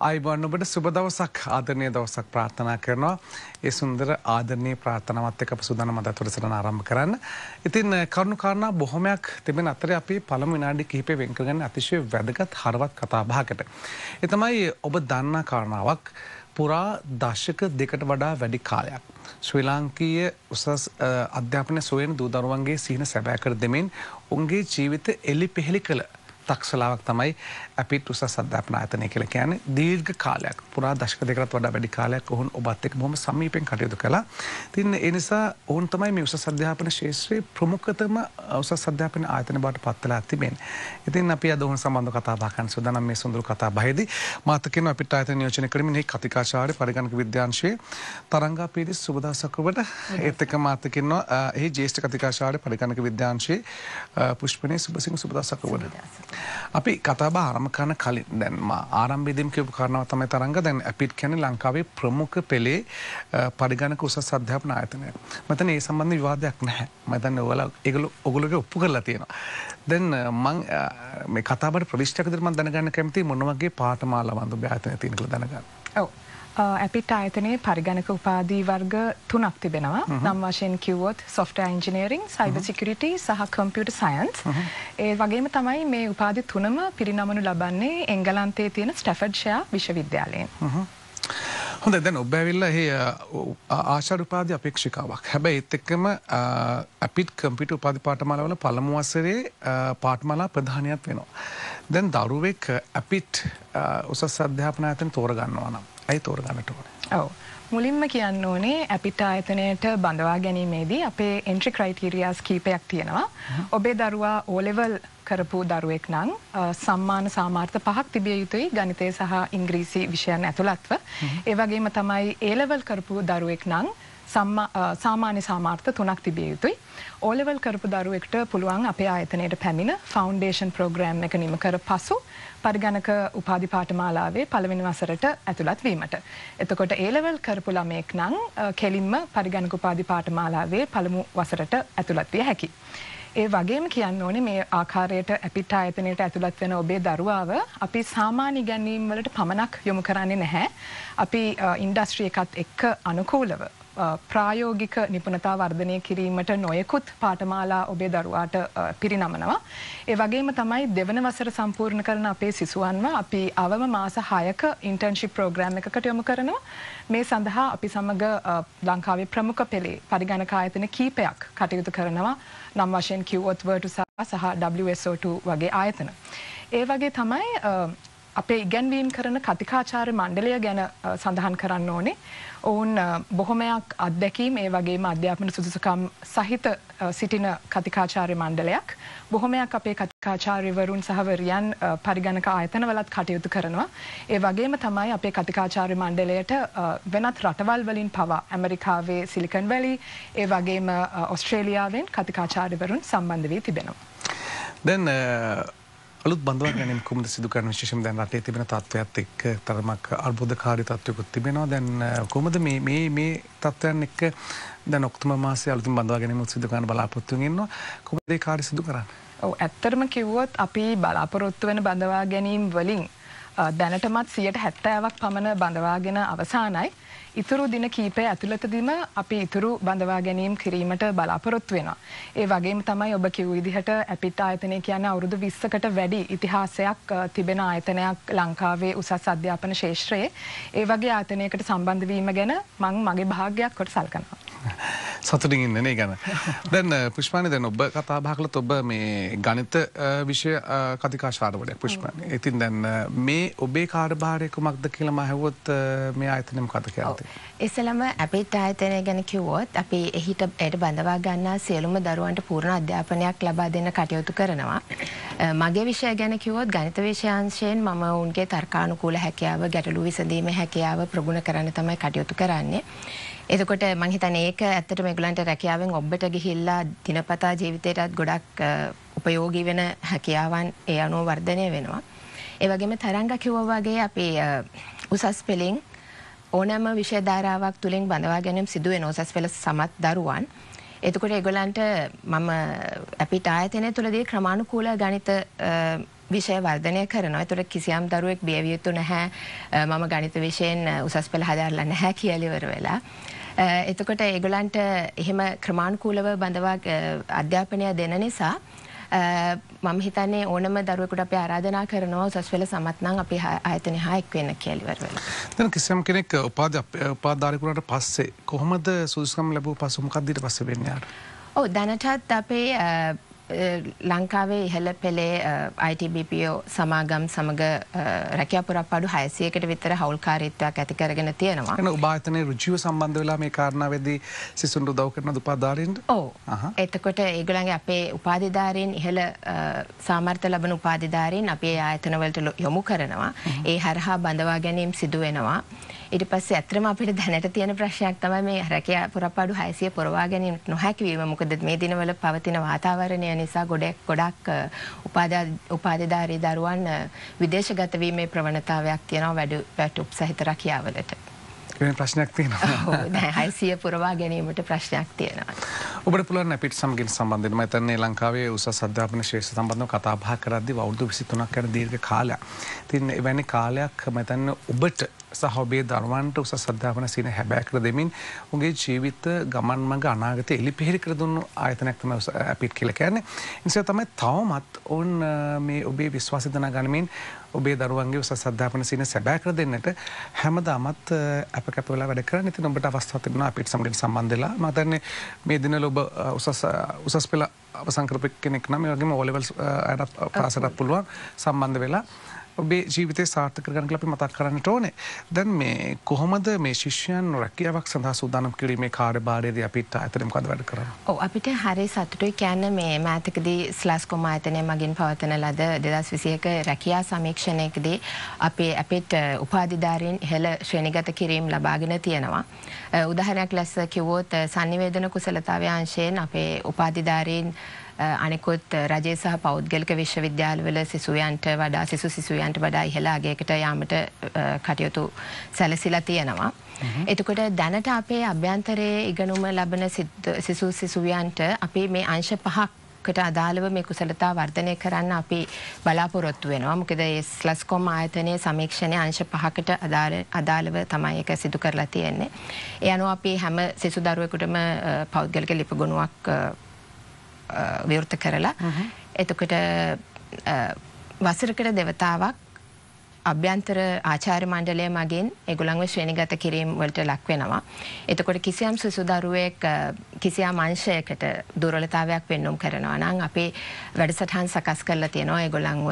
ආයිබෝන් ඔබට සුබ දවසක් ආදරණීය දවසක් ප්‍රාර්ථනා කරනවා. ඒ සුන්දර ආදරණීය ප්‍රාර්ථනාවත් එක්ක අප සූදානම් අද වැඩසටහන ආරම්භ කරන්න. ඉතින් කරුණු කාරණා බොහොමයක් තිබෙන අතරේ අපි පළමු විනාඩි කිහිපේ වෙන් කරගන්න අතිශය වැදගත් හරවත් කතා බහකට. ඒ තමයි ඔබ දන්නා කාරණාවක් පුරා දශක දෙකට වඩා වැඩි කාලයක් ශ්‍රී ලාංකීය උසස් අධ්‍යාපන සොයන දූ දරුවන්ගේ සිහින සැබෑ කර දෙමින් උන්ගේ ජීවිත එලිපෙහෙලි කළ තක්ෂලාවක් තමයි APIIT උසස් අධ්‍යාපන ආයතනය කියලා කියන්නේ. දීර්ඝ කාලයක් පුරා දශක දෙකකට වඩා වැඩි කාලයක් ඔවුන් ඔබත් එක්ක බොහොම සමීපෙන් කටයුතු කළා. ඉතින් ඒ නිසා ඔවුන් තමයි මේ උසස් අධ්‍යාපන ශාස්ත්‍රයේ ප්‍රමුඛතම උසස් අධ්‍යාපන ආයතන බවට පත් වෙලා තිබෙන්නේ. ඉතින් අපි අද ඔවුන් සම්බන්ධව කතා බහ කරන්න සූදානම් මේ සුන්දර කතා බහේදී මාත් එක්ක APIIT ආයතන නියෝජනය කරමින් මේ කතිකාචාර්ය පරිගණක විද්‍යාංශයේ තරංගා පීරිස් සුබදවසක් ඔබට. ඒත් එක්ක මාත් එක්ක ඉන්නවා එහි ජ්‍යෙෂ්ඨ කතිකාචාර්ය පරිගණක විද්‍යාංශයේ පුෂ්පනේ සුබසිංහ සුබදවසක් ඔබට. අපි කතා බහ ආරම්භ කරන කලින් දැන් මා ආරම්භයේදීම කියපු කාරණාව තමයි තරංග දැන් APIIT කියන්නේ ලංකාවේ ප්‍රමුඛ පෙළේ පරිගණක උසස් අධ්‍යාපන ආයතනය. මම ඒ සම්බන්ධ විවාදයක් නැහැ. මම හිතන්නේ ඔයගොල්ලෝගේ ඔප්පු කරලා තියෙනවා. දැන් මම මේ කතා බහට ප්‍රවිෂ්ඨයක් විදිහට මම දැනගන්න කැමතියි මොන වගේ පාඨමාලාවන්ද ඔබ ආයතනයේ තියෙන කියලා දැනගන්න. ඔව්. APIIT ආයතනයේ පරිගණක උපාධි වර්ග 3ක් තිබෙනවා. නම් වශයෙන් කිව්වොත් software engineering, cyber security සහ computer science. ඒ වගේම තමයි මේ උපාධි 3ම පිරිනමනු ලබන්නේ එංගලන්තයේ තියෙන ස්ටැෆර්ඩ්ෂයර් විශ්වවිද්‍යාලයෙන්. හොඳයි දැන් ඔබ ඇවිල්ලා එහි ආචාර්ය උපාධි අපේක්ෂිකාවක්. හැබැයි ඒත් එක්කම APIIT කම්පියුටර් උපාධි පාඨමාලාවල පළමු වසරේ පාඨමාලා ප්‍රධානියක් වෙනවා. දැන් දරුවෙක් APIIT උසස් අධ්‍යාපන ආයතන තෝරගන්නවා නම් ඇයි තෝරගන්නට ඕනේ? ඔව්. මුලින්ම කියන්න ඕනේ APIIT ආයතනයට බඳවා ගැනීමේදී අපේ entry criterias කීපයක් තියෙනවා. ඔබේ දරුවා O level කරපු දරුවෙක් නම් සම්මාන සාමාර්ථ 5ක් තිබිය යුතුයි ගණිතය සහ ඉංග්‍රීසි විෂයන් ඇතුළත්ව. ඒ වගේම තමයි A level කරපු දරුවෙක් නම් සාමාන්‍ය සාමාර්ථ 3ක් තිබිය යුතුයි. O level කරපු දරුවෙක්ට පුළුවන් අපේ ආයතනයට පැමිණ ෆවුන්ඩේෂන් ප්‍රෝග්‍රෑම් එක නිම කර පසු පරිගණක උපාධි පාඨමාලාවේ පළවෙනි වසරට ඇතුළත් වීමට. එතකොට A level කරපු ළමයෙක් නම් කෙලින්ම පරිගණක උපාධි පාඨමාලාවේ පළමු වසරට ඇතුළත් විය හැකියි. ඒ වගේම කියන්න ඕනේ මේ ආකාරයට APIIT ආයතනයට ඇතුළත් වෙන ඔබේ දරුවාව අපි සාමාන්‍ය ඉගැන්වීම් වලට පමණක් යොමු කරන්නේ නැහැ. අපි ඉන්ඩස්ට්‍රි එකත් එක්ක අනුකූලව ප්‍රායෝගික නිපුණතා වර්ධනය කිරීමට නොයෙකුත් පාඨමාලා ඔබේ දරුවාට පිරිනමනවා. ඒ වගේම තමයි දෙවන වසර සම්පූර්ණ කරන අපේ සිසුවන්ව අපි අවම මාස 6ක ඉන්ටර්න්ෂිප් ප්‍රෝග්‍රෑම් එකකට යොමු කරනවා. මේ සඳහා අපි සමග ලංකාවේ ප්‍රමුඛ පෙළේ පරිගණක ආයතන කීපයක් කටයුතු කරනවා. නම් වශයෙන් කිව්වොත් Virtusa සහ WSO2 වගේ ආයතන. ඒ වගේ තමයි අපේ ඉගැන්වීම් කරන කතිකාචාර්ය මණ්ඩලය ගැන සඳහන් කරන්න ඕනේ. ඔවුන් බොහොමයක් අත්දැකීම් ඒ වගේම අධ්‍යාපන සුදුසුකම් සහිත සිටින කතිකාචාර්ය මණ්ඩලයක්. බොහොමයක් අපේ කතිකාචාර්යවරුන් සහ වරියන් පරිගණක ආයතනවලත් කටයුතු කරනවා. ඒ වගේම තමයි අපේ කතිකාචාර්ය මණ්ඩලයට වෙනත් රටවල් වලින් පවා ඇමරිකාවේ සිලිකන් වැලි ඒ වගේම ඕස්ට්‍රේලියාවෙන් කතිකාචාර්යවරුන් සම්බන්ධ වී තිබෙනවා. දැන් අලුත් බඳවා ගැනීම කොහොමද සිදු කරන විශේෂයෙන් දැන් රටේ තිබෙන තත්ත්වයක් එක්ක තරමක් අර්බුදකාරී තත්ත්වයකුත් තිබෙනවා. දැන් කොහොමද මේ තත්ත්වයන් එක්ක දැන් ඔක්තෝබර් මාසයේ අලුතින් බඳවා ගැනීම සිදු කරන්න බලාපොරොත්තු වෙමින් ඉන්නවා. කොහොමද ඒ කාර්ය සිදු කරන්නේ? ඔව් ඇත්තටම කිව්වොත් අපි බලාපොරොත්තු වෙන බඳවා ගැනීම වලින් දැනටමත් 70%ක් පමණ බඳවාගෙන අවසానයි. ඉතුරු දින කීපය ඇතුළතදීම අපි ඉතුරු බඳවා ගැනීම කිරීමට බලාපොරොත්තු වෙනවා. ඒ වගේම තමයි ඔබ කිව් විදිහට APIIT ආයතනය කියන්නේ අවුරුදු 20කට වැඩි ඉතිහාසයක් තිබෙන ආයතනයක් ලංකාවේ උසස් අධ්‍යාපන ශාස්ත්‍රයේ. ඒ වගේ ආයතනයකට සම්බන්ධ වීම ගැන මම මගේ භාග්‍යයක් කොට සලකනවා. සතුටින් ඉන්නේ නේ ගැන. දැන් පුෂ්පානි දැන් ඔබ කතා බහ කළත් ඔබ මේ ගණිත විෂය කතිකාචාර්යවරයෙක් පුෂ්පානි. ඉතින් දැන් මේ ඔබේ කාර්යභාරය කුමක්ද කියලා මම අහුවොත් මේ ආයතනය මොකද කියලා. ඉස්සෙල්ලාම APIIT ආයතනය ගැන කිව්වොත් අපි එහිට බඳවා ගන්නා සියලුම දරුවන්ට පූර්ණ අධ්‍යාපනයක් ලබා දෙන්න කටයුතු කරනවා. මගේ විෂය ගැන කිව්වොත් ගණිත විෂයාංශයෙන් මම උන්ගේ තර්කානුකූල හැකියාව, ගැටලු විසඳීමේ හැකියාව ප්‍රගුණ කරන්න තමයි කටයුතු කරන්නේ. එතකොට මම හිතන්නේ ඒක ඇත්තටම ඒගොල්ලන්ට රැකියාවෙන් ඔබට ගිහිල්ලා දිනපතා ජීවිතේටත් ගොඩක් උපයෝගී වෙන හැකියාවන් ඒ අනුව වර්ධනය වෙනවා. ඒ වගේම තරංග කිව්වා වගේ අපි උසස් පෙළින් ඕනෑම විෂය ධාරාවක් තුලින් බඳවා ගැනීම සිදු වෙන උසස් පෙළ සමත් දරුවන්. එතකොට ඒගොල්ලන්ට මම APIIT ආයතනය තුලදී ක්‍රමානුකූල ගණිත විෂය වර්ධනය කරනවා. ඒතකොට කිසියම් දරුවෙක් බිය යුතු නැහැ. මම ගණිත විෂයෙන් උසස් පෙළ හදාරලා නැහැ කියලා ඉවර වෙලා. එතකොට ඒගොල්ලන්ට එහෙම ක්‍රමානුකූලව බඳවා අධ්‍යාපනය දෙන නිසා මම හිතන්නේ ඕනම දරුවෙකුට අපි ආරාධනා කරනවා උසස් පෙළ සමත් නම් අපි ආයතනය හා එක් වෙන්න කියලා ඉවර වෙලා. දැන් කිසියම් කෙනෙක් උපාධාරයෙකුට පස්සේ කොහොමද සුදුසුකම් ලැබුව පස්සේ මොකක්ද ඊට පස්සේ වෙන්නේ යාට? ඔව් දැනටත් අපේ ලංකාවේ ඉහළ පෙළේ ITBPO සමාගම් සමග රැකියා පුරප්පාඩු 600කට විතර හවුල්කාරීත්වයක් ඇති කරගෙන තියෙනවා. එන ඔබ ආයතනයේ රුචිව සම්බන්ධ වෙලා මේ කාරණාවේදී සිසුන්ට උදව් කරන උපාධාරීන්ට? ඔව්. එතකොට ඒගොල්ලන්ගේ අපේ උපාධිධාරීන් ඉහළ සාමර්ථ්‍ය ලබන උපාධිධාරීන් අපේ ආයතන වලට යොමු කරනවා. ඒ හරහා බඳවා ගැනීම සිදු වෙනවා. ඊට පස්සේ ඇත්තටම අපිට දැනට තියෙන ප්‍රශ්නයක් තමයි මේ රැකියා පුරප්පාඩු 600 පුරවා ගැනීම නොහැකි වීම. මොකද මේ දිනවල පවතින වාතාවරණය නිසා ගොඩක් උපාධිධාරී දරුවන් විදේශගත වීමේ ප්‍රවණතාවයක් තියෙනවා වැඩ සහිත රැකියාවලට. වෙන ප්‍රශ්නයක් තියෙනවා. ඔව් නෑ 600 පුරවා ගැනීමට ප්‍රශ්නයක් තියෙනවා. ඔබට පුළුවන් අපිට සමගින් සම්බන්ධ වෙන්න. මම හිතන්නේ ලංකාවේ උසස් අධ්‍යාපන ශිෂ්‍ය සම්බන්ධව කතා බහ කරද්දී අවුරුදු 23ක් යන දීර්ඝ කාලයක්. ඉතින් එවැනි කාලයක් මම හිතන්නේ ඔබට සහ ඔබේ දරුවන්ට උසස් අධ්‍යාපන සීන හැබෑ කර දෙමින් උගේ ජීවිත ගමන් මඟ අනාගතය එලිපෙහෙලි කර දුන්නු ආයතනයක් තමයි APIIT කියලා කියන්නේ. ඒ නිසා තමයි තවමත් ඔවුන් මේ ඔබේ විශ්වාසය දනා ගනිමින් ඔබේ දරුවන්ගේ උසස් අධ්‍යාපන සීන සැබෑ කර දෙන්නට හැමදාමත් අපකප වෙලා වැඩ කරන්නේ. ඉතින් ඔබට අවස්ථාවක් තිබුණා APIIT සමගින් සම්බන්ධ වෙලා. මම හිතන්නේ මේ දිනවල ඔබ උසස් පෙළ අවසන් කරපු කෙනෙක් නම් ඒ වගේම O levels පාසලට පුළුවන් සම්බන්ධ වෙලා ඔබේ ජීවිතේ සාර්ථක කරගන්න කියලා අපි මතක් කරන්නට ඕනේ. දැන් මේ කොහොමද මේ ශිෂ්‍යයන් රැකියාවක් සඳහා සූදානම් කිරීමේ කාර්යභාරයේදී අපිට ආයතනය මොකද වැඩ කරන්නේ? ඔව් අපිට හරිය සතුටුයි කියන්නේ මේ මෑතකදී ස්ලාස්කොම් ආයතනය මගින් පවත්වන ලද 2021 රැකියා සමීක්ෂණයකදී අපේ APIIT උපාධිධාරීන් ඉහළ ශ්‍රේණිගත කිරීම ලබාගෙන තියෙනවා. උදාහරණයක් ලෙස කිව්වොත් sannivedana කුසලතාවය අංශයෙන් අපේ උපාධිධාරීන් අනිකුත් රජයේ සහ පෞද්ගලික විශ්වවිද්‍යාලවල සිසුයන්ට වඩා ඉහළ අගයකට යාමට කටයුතු සැලසිලා තියෙනවා. එතකොට දැනට අපේ අභ්‍යන්තරයේ ඉගෙනුම ලබන සිසුයන්ට අපි මේ අංශ 5කට අදාළව මේ කුසලතා වර්ධනය කරන්න අපි බලාපොරොත්තු වෙනවා. මොකද ඒ ස්ලස්කොම් ආයතනයේ සමීක්ෂණයේ අංශ 5කට අදාළව තමයි ඒක සිදු කරලා තියෙන්නේ. ඒ අනුව අපි හැම සිසු දරුවෙකුටම පෞද්ගලික ලිපගුණාවක් විවෘත කරලා එතකොට වසරකට දෙවතාවක් අභ්‍යන්තර ආචාර්ය මණ්ඩලය මගින් ඒගොල්ලන්ව ශ්‍රේණිගත කිරීම වලට ලක් වෙනවා. එතකොට කිසියම් සිසු දරුවෙක් කිසියම් අංශයකට දුර්වලතාවයක් පෙන්වුම් කරනවා නම් අපි වැඩසටහන් සකස් කරලා තියෙනවා ඒගොල්ලන්ව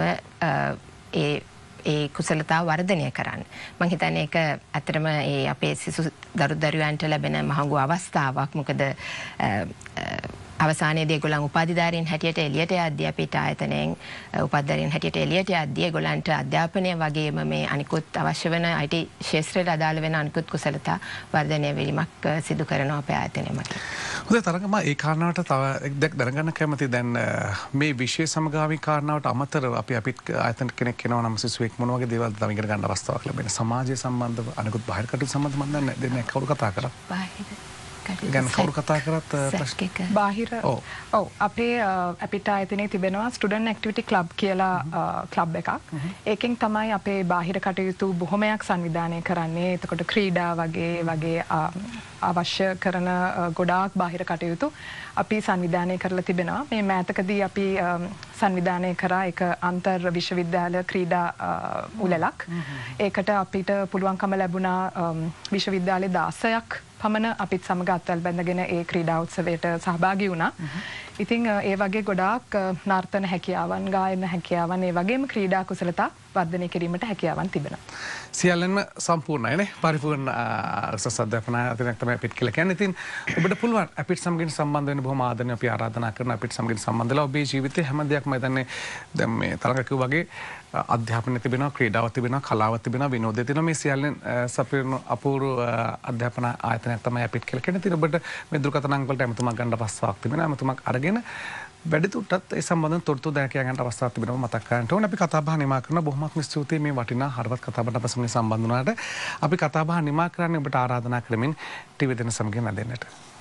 ඒ කුසලතාව වර්ධනය කරන්න. මම හිතන්නේ ඒක ඇත්තටම ඒ අපේ සිසු දරුවන්ට ලැබෙන මහඟු අවස්ථාවක්. මොකද අවසානයේදී ඒගොල්ලන් උපාධිධාරීන් හැටියට එළියට යද්දී අපිට ආයතනයෙන් උපාධිධාරීන් හැටියට එළියට යද්දී ඒගොල්ලන්ට අධ්‍යාපනය වගේම මේ අනිකුත් අවශ්‍ය වෙන IT ක්ෂේත්‍රයට අදාළ වෙන අනිකුත් කුසලතා වර්ධනය වීමක් සිදු කරනවා අපේ ආයතනය මගින්. හොඳයි තරංග මම ඒ කාරණාවට තව එක් දැනගන්න කැමතියි. දැන් මේ විශේෂ සමගාමී කාරණාවට අමතරව අපි ආයතන කෙනෙක් වෙනවා නම් සිසුවෙක් මොන වගේ දේවල්ද තව ඉගෙන ගන්න අවස්ථාවක් ලැබෙන සමාජය සම්බන්ධව අනිකුත් බාහිර කටයුතු සම්බන්ධව මම දන්නේ දෙන්නේ කවුරු කතා කරා? බාහිර ගැන කවුරු කතා කරත් බාහිර ඔව් අපේ APIIT ආයතනයේ තිබෙනවා ස්ටුඩන්ට් ඇක්ටිවිටි ක්ලබ් කියලා ක්ලබ් එකක්. ඒකෙන් තමයි අපේ බාහිර කටයුතු බොහොමයක් සංවිධානය කරන්නේ. එතකොට ක්‍රීඩා වගේ අවශ්‍ය කරන ගොඩාක් බාහිර කටයුතු අපි සංවිධානය කරලා තිබෙනවා. මේ මෑතකදී අපි සංවිධානය කරා එක අන්තර් විශ්වවිද්‍යාල ක්‍රීඩා උළෙලක්. ඒකට අපිට පුළුවන්කම ලැබුණා විශ්වවිද්‍යාල 16ක් පමණ අපිත් සමග අත්වැල් බැඳගෙන ඒ ක්‍රීඩා උත්සවයට සහභාගී වුණා. ඉතින් ඒ වගේ ගොඩාක් නර්තන හැකියාවන්, ගායන හැකියාවන්, ඒ වගේම ක්‍රීඩා කුසලතා වර්ධනය කිරීමට හැකියාවන් තිබෙනවා. සියල්ලන්ම සම්පූර්ණයි නේ. පරිපූර්ණ උසස් අධ්‍යාපන ආයතනයක් තමයි APIIT කියලා කියන්නේ. ඉතින් ඔබට පුළුවන් APIIT සමගින් සම්බන්ධ වෙන්න බොහොම ආදරණීය අපි ආරාධනා කරනවා. APIIT සමගින් සම්බන්ධ වෙලා ඔබේ ජීවිතේ හැම දෙයක්ම හිතන්නේ දැන් මේ තරඟ කිව්වා වගේ අධ්‍යාපනය තිබෙනවා, ක්‍රීඩාවක් තිබෙනවා, කලාවක් තිබෙනවා, විනෝදය තිබෙනවා. මේ සියල්ලෙන් සපිරන අපූර්ව අධ්‍යාපන ආයතනයක් තමයි APIIT කියලා කියන්නේ. ඉතින් ඔබට මේ දුරකථන අංක වලට ඇමතුමක් ගන්න අවස්ථාවක් තිබෙනවා. ඇමතුමක් අරගෙන වැඩිදුරටත් ඒ සම්බන්ධව තොරතුරු දැන කියා ගන්න අවස්ථාවක් තිබෙනවා මතක් කරගන්න ඕනේ. අපි කතා බහ නිමා කරන බොහොමත්ම ස්තුතියි මේ වටිනා හරවත් කතා බහට අප සමග සම්බන්ධ වුණාට. අපි කතා බහ නිමා කරන්නේ ඔබට ආරාධනා කරමින් ටීවී දෙන සමගින් නැදෙන්නට.